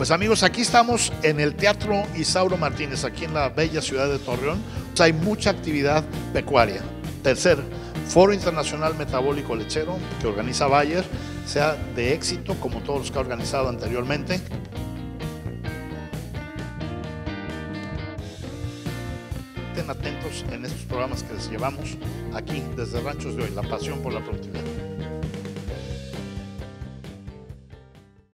Pues amigos, aquí estamos en el Teatro Isauro Martínez, aquí en la bella ciudad de Torreón. Pues hay mucha actividad pecuaria. Tercer, Foro Internacional Metabólico Lechero que organiza Bayer, sea de éxito como todos los que ha organizado anteriormente. Estén atentos en estos programas que les llevamos aquí desde Ranchos de Hoy, la pasión por la productividad.